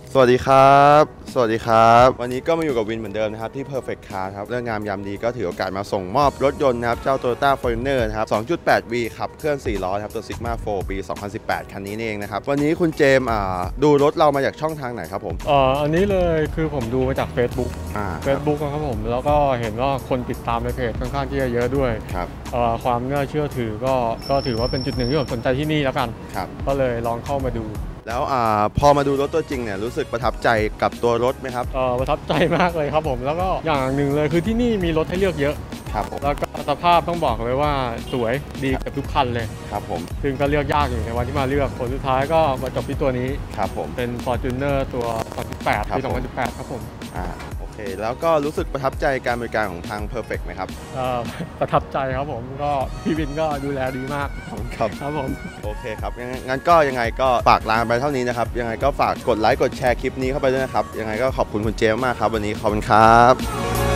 สวัสดีครับสวัสดีครับวันนี้ก็มาอยู่กับวินเหมือนเดิมนะครับที่ Perfect Car ครับเรื่องงามยามดีก็ถือโอกาสมาส่งมอบรถยนต์นะครับเจ้า Toyota Fortuner นะครับ 2.8V ครับเครื่อง4ล้อครับตัว Sigma 4 ปี 2018 คันนี้เองนะครับวันนี้คุณเจมส์ดูรถเรามาจากช่องทางไหนครับผมอันนี้เลยคือผมดูมาจาก Facebook ครับครับผมแล้วก็เห็นว่าคนติดตามในเพจค่อนข้างที่จะเยอะด้วยครับความน่าเชื่อถือก็ถือว่าเป็นจุดหนึ่งที่ผมสนใจที่นี่แล้วกันครับก็เลยลองเข้ามาดูแล้วพอมาดูรถตัวจริงเนี่ยรู้สึกประทับใจกับตัวรถไหมครับประทับใจมากเลยครับผมแล้วก็อย่างหนึ่งเลยคือที่นี่มีรถให้เลือกเยอะครับผมแล้วก็สภาพต้องบอกเลยว่าสวยดีกับทุกคันเลยครับผมซึ่งก็เลือกยากอยู่ในวันที่มาเลือกผลสุดท้ายก็มาจบที่ตัวนี้ครับผมเป็น Fortuner ตัว2018ปี2018ครับผมโอเคแล้วก็รู้สึกประทับใจการบริการของทาง Perfect ไหมครับประทับใจครับผมก็พี่วินก็ดูแลดีมากครับผมโอเคครับงั้นก็ยังไงก็ฝากลาไปเท่านี้นะครับยังไงก็ฝากกดไลค์กดแชร์คลิปนี้เข้าไปด้วยนะครับยังไงก็ขอบคุณคุณเจมส์มากครับวันนี้ขอบคุณครับ